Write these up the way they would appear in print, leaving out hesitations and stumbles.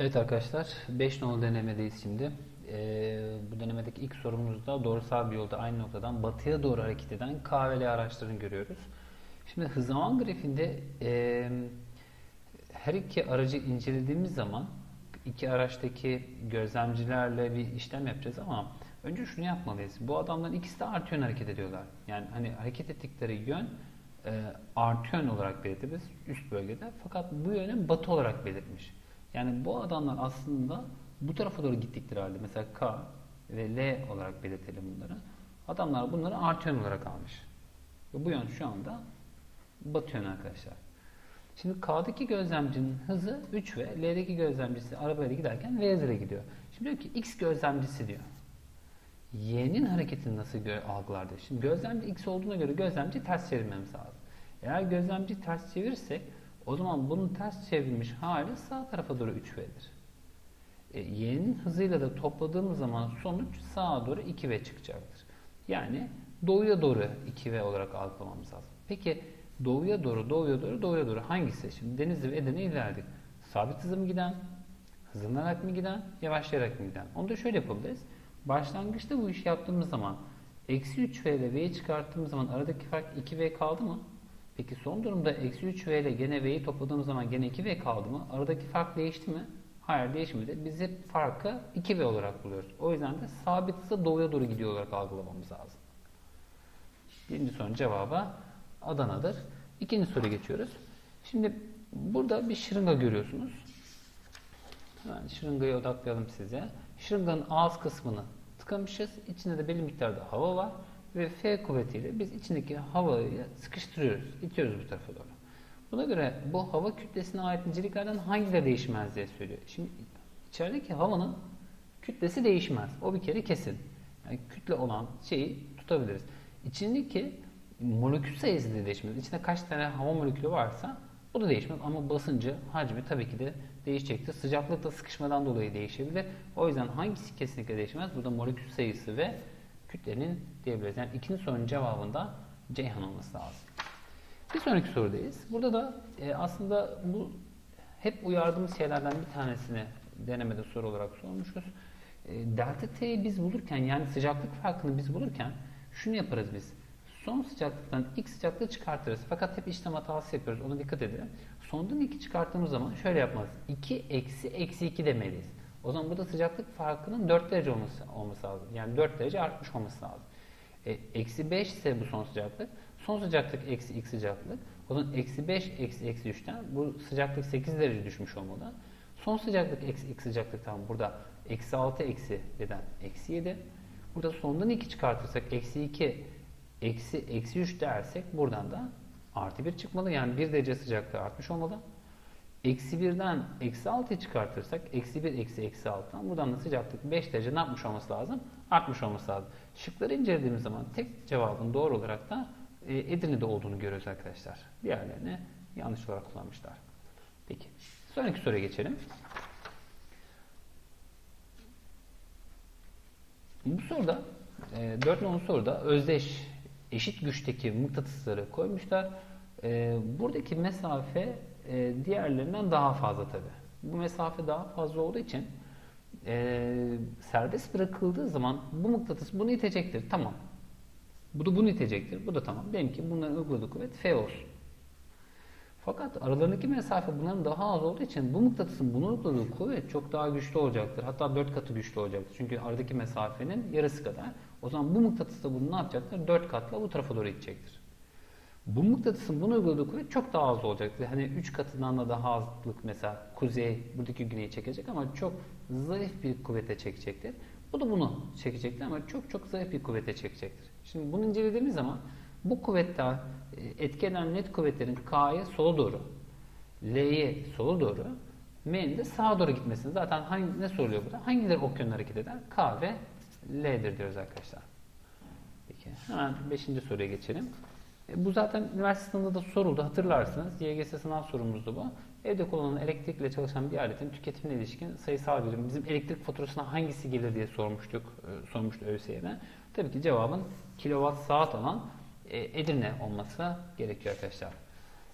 Evet arkadaşlar, 5 nolu denemedeyiz şimdi. Bu denemedeki ilk sorumuzda doğrusal bir yolda aynı noktadan batıya doğru hareket eden K ve L araçlarını görüyoruz. Şimdi hız zaman grafiğinde her iki aracı incelediğimiz zaman iki araçtaki gözlemcilerle bir işlem yapacağız ama önce şunu yapmalıyız. Bu adamların ikisi de artı yön hareket ediyorlar. Yani hani hareket ettikleri yön artı yön olarak belirtiriz üst bölgede. Fakat bu yönü batı olarak belirtmiş. Yani bu adamlar aslında bu tarafa doğru gittikleri halde mesela K ve L olarak belirtelim bunları. Adamlar bunları artı yön olarak almış. Ve bu yön şu anda batı yön arkadaşlar. Şimdi K'daki gözlemcinin hızı 3 ve L'deki gözlemcisi arabayla giderken V hızıyla gidiyor. Şimdi diyor ki X gözlemcisi diyor. Y'nin hareketini nasıl algılar diyor. Şimdi gözlemci X olduğuna göre gözlemci ters çevirmemiz lazım. Eğer gözlemci ters çevirirsek o zaman bunun ters çevrilmiş hali sağ tarafa doğru 3V'dir. Y'nin hızıyla da topladığımız zaman sonuç sağa doğru 2V çıkacaktır. Yani doğuya doğru 2V olarak algılamamız lazım. Peki doğuya doğru, doğuya doğru, doğuya doğru hangisi? Şimdi Denizli ve Edirne'ye ilerledik. Sabit hızlı mı giden, hızlanarak mı giden, yavaşlayarak mı giden? Onu da şöyle yapabiliriz. Başlangıçta bu işi yaptığımız zaman eksi 3V ile V'yi çıkarttığımız zaman aradaki fark 2V kaldı mı? Peki son durumda eksi 3V ile gene V'yi topladığımız zaman gene 2V kaldı mı? Aradaki fark değişti mi? Hayır, değişmedi. Biz hep farkı 2V olarak buluyoruz. O yüzden de sabit hızla doğuya doğru gidiyor olarak algılamamız lazım. Birinci sorunun cevabı Adana'dır. İkinci soruya geçiyoruz. Şimdi burada bir şırınga görüyorsunuz. Hemen şırıngaya odaklayalım size. Şırınganın ağız kısmını tıkamışız. İçinde de belli miktarda hava var. Ve F kuvvetiyle biz içindeki havayı sıkıştırıyoruz. İtiyoruz bu tarafa doğru. Buna göre bu hava kütlesine ait niceliklerden hangileri değişmez diye söylüyor. Şimdi içerideki havanın kütlesi değişmez. O bir kere kesin. Yani kütle olan şeyi tutabiliriz. İçindeki molekül sayısı da değişmez. İçinde kaç tane hava molekülü varsa o da değişmez. Ama basıncı, hacmi tabii ki de değişecektir. Sıcaklık da sıkışmadan dolayı değişebilir. O yüzden hangisi kesinlikle değişmez? Burada molekül sayısı ve kütlenin diyebiliriz. Yani ikinci sorunun cevabında Ceyhan olması lazım. Bir sonraki sorudayız. Burada da aslında bu hep uyardığımız şeylerden bir tanesini denemede soru olarak sormuşuz. Delta T'yi biz bulurken, yani sıcaklık farkını biz bulurken şunu yaparız biz. Son sıcaklıktan ilk sıcaklığı çıkartırız. Fakat hep işlem hatası yapıyoruz. Ona dikkat edelim. Sondan 2 çıkarttığımız zaman şöyle yapmaz. 2 eksi eksi 2 demeliyiz. O zaman burada sıcaklık farkının 4 derece olması lazım. Yani 4 derece artmış olması lazım. Eksi 5 ise bu son sıcaklık. Son sıcaklık eksi ilk sıcaklık. O zaman eksi 5 eksi eksi 3'ten bu sıcaklık 8 derece düşmüş olmalı. Son sıcaklık eksi ilk sıcaklıktan burada eksi 6 eksi 7'den eksi 7. Burada sondan 2 çıkartırsak eksi 2 eksi eksi 3 dersek buradan da artı 1 çıkmalı. Yani 1 derece sıcaklığı artmış olmalı. Eksi 1'den eksi 6'yı çıkartırsak eksi 1 eksi eksi 6'dan buradan da sıcaklık 5 derece ne yapmış olması lazım? Artmış olması lazım. Şıkları incelediğimiz zaman tek cevabın doğru olarak da Edirne'de olduğunu görüyoruz arkadaşlar. Diğerlerini yanlış olarak kullanmışlar. Peki. Sonraki soruya geçelim. Bu soruda 4 nolu soruda özdeş eşit güçteki mıknatısları koymuşlar. Buradaki mesafe diğerlerinden daha fazla tabi. Bu mesafe daha fazla olduğu için serbest bırakıldığı zaman bu mıknatıs bunu itecektir. Tamam. Bu da bunu itecektir. Bu da tamam. Dedim ki bunların uyguladığı kuvvet F olsun. Fakat aralarındaki mesafe bunların daha az olduğu için bu mıknatısın bunu uyguladığı kuvvet çok daha güçlü olacaktır. Hatta 4 katı güçlü olacaktır. Çünkü aradaki mesafenin yarısı kadar. O zaman bu mıknatıs da bunu ne yapacaktır? 4 katla bu tarafa doğru itecektir. Bu mıknatısın bunu uyguladığı kuvvet çok daha az olacaktır. Hani 3 katından da daha azlık mesela kuzey buradaki güneyi çekecek ama çok zayıf bir kuvvete çekecektir. Bu da bunu çekecektir ama çok çok zayıf bir kuvvete çekecektir. Şimdi bunu incelediğimiz zaman bu kuvvetler etki eden net kuvvetlerin K'ya sola doğru, L'ye sola doğru, M'nin de sağa doğru gitmesini zaten ne soruluyor burada? Hangileri ok yönüne hareket eder? K ve L'dir diyoruz arkadaşlar. Peki hemen 5. soruya geçelim. Bu zaten üniversite sınavında da soruldu. Hatırlarsınız. YGS sınav sorumuzdu bu. Evde kullanılan elektrikle çalışan bir aletin tüketimine ilişkin sayısal birim. Bizim elektrik faturasına hangisi gelir diye sormuştu ÖSYM. Tabii ki cevabın kilowatt saat olan Edirne olması gerekiyor arkadaşlar.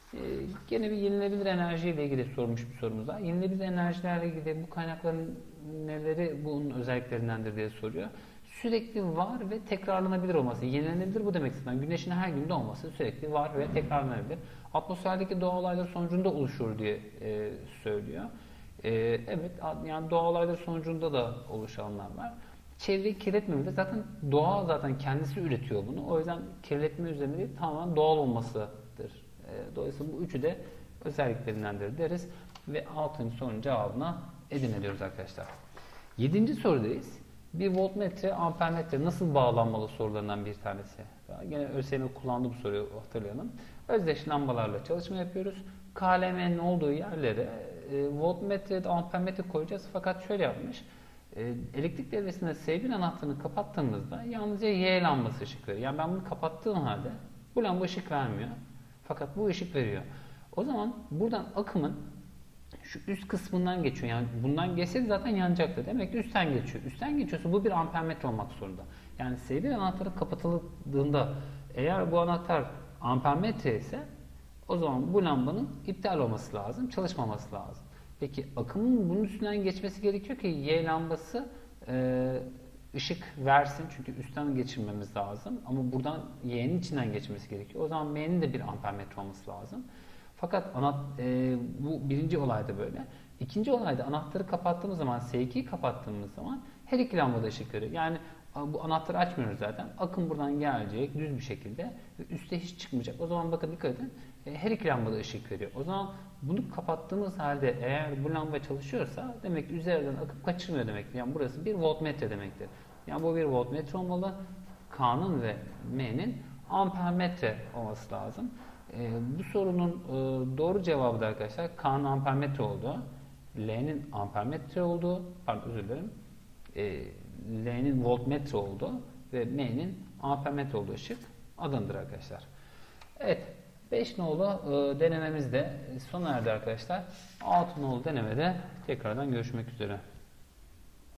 Gene bir yenilenebilir enerji ile ilgili sormuş bir sorumuz var. Yenilenebilir enerjilerle ilgili bu kaynakların neleri bunun özelliklerindendir diye soruyor. Sürekli var ve tekrarlanabilir olması. Yenilenebilir bu demek istedim. Güneşin her gün doğması sürekli var ve tekrarlanabilir. Atmosferdeki doğa olayları sonucunda oluşur diye söylüyor. Evet, yani doğa olayları sonucunda da oluşanlar var. Çevreyi kirletmemeli. Zaten doğa zaten kendisi üretiyor bunu. O yüzden kirletme üzerine değil, tamamen doğal olmasıdır. Dolayısıyla bu üçü de özelliklerindendir deriz. Ve 6. sorunun cevabına Edirne diyoruz arkadaşlar. 7. sorudayız. Bir voltmetre, ampermetre nasıl bağlanmalı sorularından bir tanesi. Yine ÖSYM kullandığı bu soruyu hatırlayalım. Özdeş lambalarla çalışma yapıyoruz. KLM'nin olduğu yerlere voltmetre, ampermetre koyacağız. Fakat şöyle yapmış. Elektrik devresinde S1 anahtarını kapattığımızda yalnızca Y lambası ışık veriyor. Yani ben bunu kapattığım halde bu lamba ışık vermiyor. Fakat bu ışık veriyor. O zaman buradan akımın şu üst kısmından geçiyor. Yani bundan geçseydi zaten yanacaktı. Demek ki üstten geçiyor. Üstten geçiyorsa bu bir ampermetre olmak zorunda. Yani S1 anahtarı kapatıldığında eğer bu anahtar ampermetre ise o zaman bu lambanın iptal olması lazım, çalışmaması lazım. Peki akımın bunun üstünden geçmesi gerekiyor ki Y lambası ışık versin. Çünkü üstten geçirmemiz lazım. Ama buradan Y'nin içinden geçmesi gerekiyor. O zaman M'nin de bir ampermetre olması lazım. Fakat bu birinci olayda böyle. İkinci olayda anahtarı kapattığımız zaman, S2'yi kapattığımız zaman her iki lambada ışık veriyor. Yani bu anahtarı açmıyoruz zaten. Akım buradan gelecek düz bir şekilde ve üste hiç çıkmayacak. O zaman bakın dikkat edin. Her iki lambada ışık veriyor. O zaman bunu kapattığımız halde eğer bu lamba çalışıyorsa demek ki üzerinden akım kaçırmıyor demektir. Yani burası bir voltmetre demektir. Yani bu bir voltmetre olmalı. K'nın ve M'nin ampermetre olması lazım. Bu sorunun doğru cevabı da arkadaşlar K'nın ampermetre olduğu, L'nin ampermetre olduğu, pardon özür dilerim, L'nin voltmetre olduğu ve M'nin ampermetre olduğu şık Adana'dır arkadaşlar. Evet, 5 nolu denememiz de sona erdi arkadaşlar. 6 nolu denemede tekrardan görüşmek üzere.